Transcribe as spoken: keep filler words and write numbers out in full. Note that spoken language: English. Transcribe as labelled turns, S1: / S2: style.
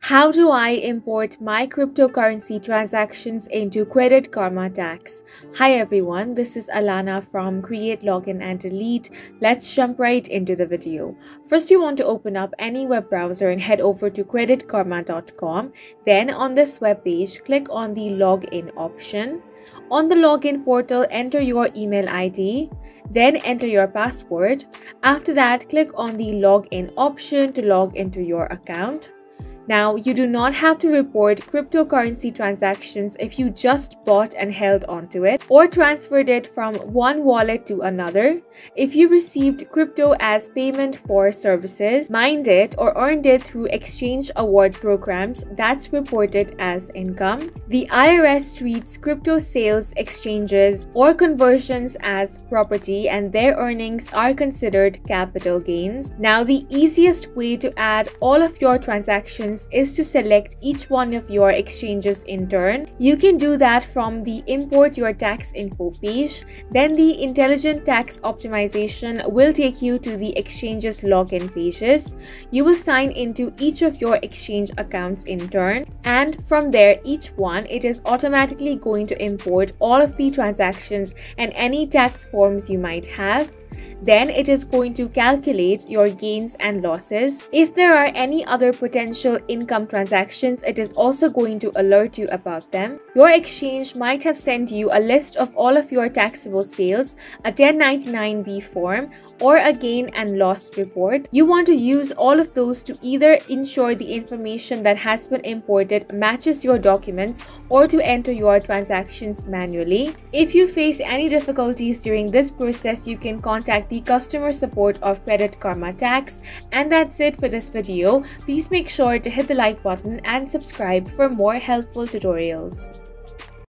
S1: How do I import my cryptocurrency transactions into Credit Karma Tax? Hi everyone, this is Alana from Create, Login and Delete. Let's jump right into the video. First, you want to open up any web browser and head over to credit karma dot com. Then on this web page, click on the login option. On the login portal, enter your email I D. Then enter your password. After that, click on the login option to log into your account. Now, you do not have to report cryptocurrency transactions if you just bought and held onto it or transferred it from one wallet to another. If you received crypto as payment for services, mined it or earned it through exchange award programs, that's reported as income. The I R S treats crypto sales, exchanges, or conversions as property, and their earnings are considered capital gains. Now, the easiest way to add all of your transactions is to select each one of your exchanges in turn. You can do that from the Import Your Tax Info page. Then the Intelligent Tax Optimization will take you to the exchanges login pages. You will sign into each of your exchange accounts in turn, and from there, each one, it is automatically going to import all of the transactions and any tax forms you might have. Then it is going to calculate your gains and losses. If there are any other potential income transactions, it is also going to alert you about them. Your exchange might have sent you a list of all of your taxable sales, a ten ninety-nine B form, or a gain and loss report. You want to use all of those to either ensure the information that has been imported matches your documents or to enter your transactions manually. If you face any difficulties during this process, you can contact the customer support of Credit Karma Tax. And that's it for this video. Please make sure to hit the like button and subscribe for more helpful tutorials.